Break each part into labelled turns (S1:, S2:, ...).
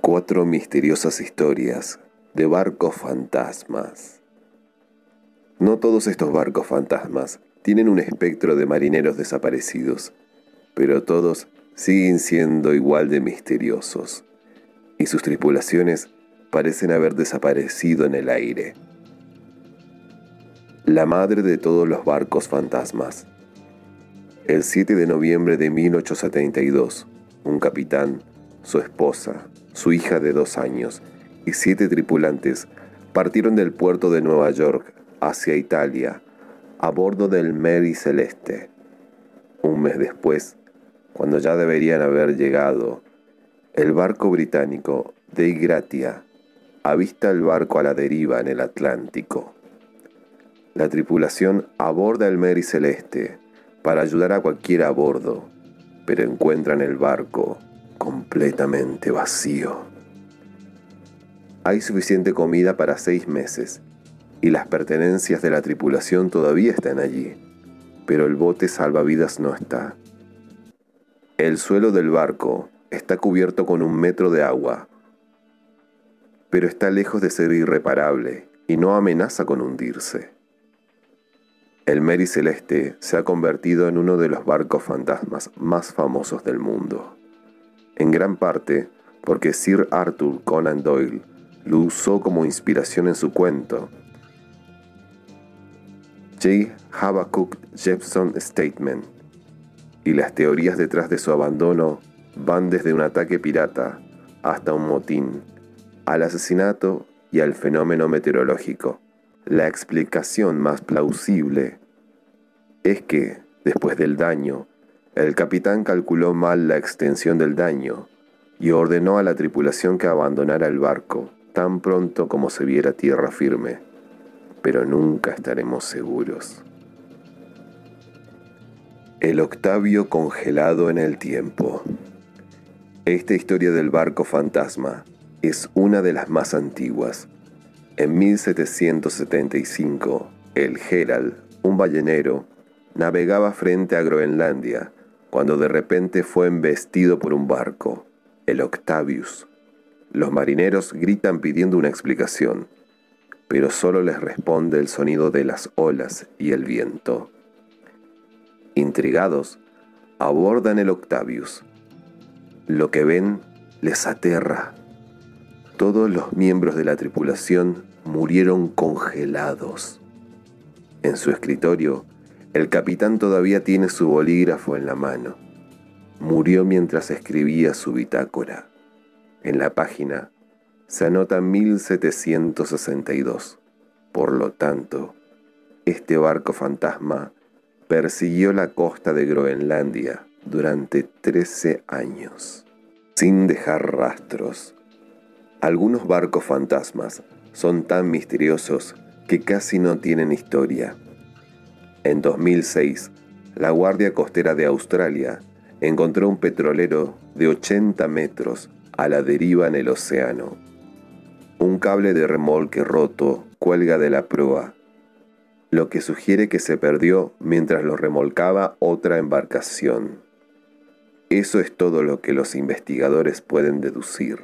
S1: 4 misteriosas historias de barcos fantasmas. No todos estos barcos fantasmas tienen un espectro de marineros desaparecidos, pero todos siguen siendo igual de misteriosos, y sus tripulaciones parecen haber desaparecido en el aire. La madre de todos los barcos fantasmas. El 7 de noviembre de 1872, un capitán, su esposa, su hija de 2 años y 7 tripulantes partieron del puerto de Nueva York hacia Italia a bordo del Mary Celeste. Un mes después, cuando ya deberían haber llegado, el barco británico Dei Gratia avista el barco a la deriva en el Atlántico. La tripulación aborda el Mary Celeste para ayudar a cualquiera a bordo, pero encuentran el barco completamente vacío. Hay suficiente comida para 6 meses y las pertenencias de la tripulación todavía están allí, pero el bote salvavidas no está. El suelo del barco está cubierto con 1 metro de agua, pero está lejos de ser irreparable y no amenaza con hundirse. El Mary Celeste se ha convertido en uno de los barcos fantasmas más famosos del mundo, en gran parte porque Sir Arthur Conan Doyle lo usó como inspiración en su cuento J. Habakkuk Jepson Statement, y las teorías detrás de su abandono van desde un ataque pirata hasta un motín, al asesinato y al fenómeno meteorológico. La explicación más plausible es que, después del daño, el capitán calculó mal la extensión del daño y ordenó a la tripulación que abandonara el barco tan pronto como se viera tierra firme, pero nunca estaremos seguros. El Octavio congelado en el tiempo. Esta historia del barco fantasma es una de las más antiguas. En 1775, el Herald, un ballenero, navegaba frente a Groenlandia cuando de repente fue embestido por un barco, el Octavius. Los marineros gritan pidiendo una explicación, pero solo les responde el sonido de las olas y el viento. Intrigados, abordan el Octavius. Lo que ven les aterra. Todos los miembros de la tripulación murieron congelados. En su escritorio, el capitán todavía tiene su bolígrafo en la mano. Murió mientras escribía su bitácora. En la página se anota 1762. Por lo tanto, este barco fantasma persiguió la costa de Groenlandia durante 13 años, sin dejar rastros. Algunos barcos fantasmas son tan misteriosos que casi no tienen historia. En 2006, la Guardia Costera de Australia encontró un petrolero de 80 metros a la deriva en el océano. Un cable de remolque roto cuelga de la proa, lo que sugiere que se perdió mientras lo remolcaba otra embarcación. Eso es todo lo que los investigadores pueden deducir.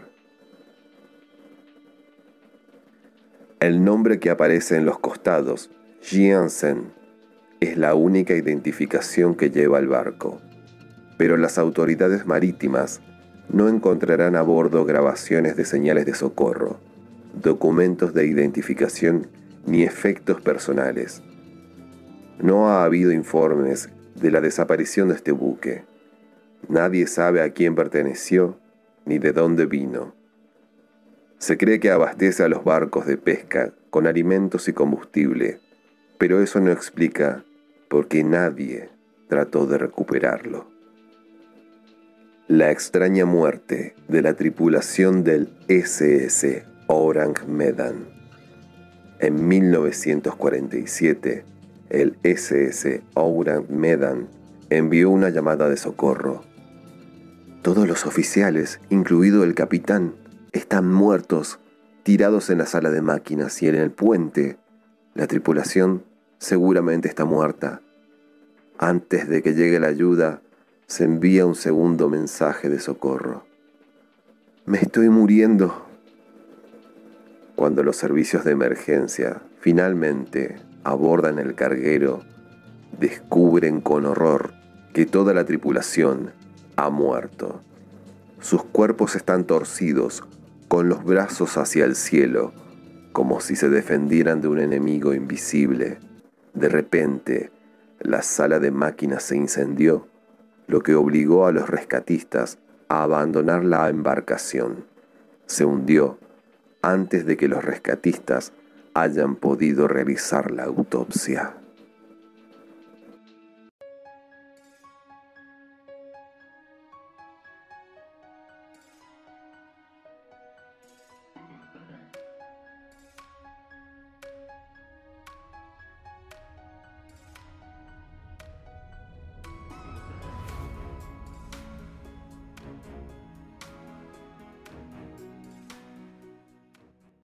S1: El nombre que aparece en los costados, Jiansen, es la única identificación que lleva el barco, pero las autoridades marítimas no encontrarán a bordo grabaciones de señales de socorro, documentos de identificación ni efectos personales. No ha habido informes de la desaparición de este buque. Nadie sabe a quién perteneció ni de dónde vino. Se cree que abastece a los barcos de pesca con alimentos y combustible, pero eso no explica por qué nadie trató de recuperarlo. La extraña muerte de la tripulación del SS Orang Medan. En 1947, el SS Orang Medan envió una llamada de socorro. Todos los oficiales, incluido el capitán, están muertos, tirados en la sala de máquinas y en el puente. La tripulación seguramente está muerta. Antes de que llegue la ayuda, se envía un segundo mensaje de socorro. Me estoy muriendo. Cuando los servicios de emergencia finalmente abordan el carguero, descubren con horror que toda la tripulación ha muerto. Sus cuerpos están torcidos, con los brazos hacia el cielo, como si se defendieran de un enemigo invisible. De repente, la sala de máquinas se incendió, lo que obligó a los rescatistas a abandonar la embarcación. Se hundió antes de que los rescatistas hayan podido realizar la autopsia.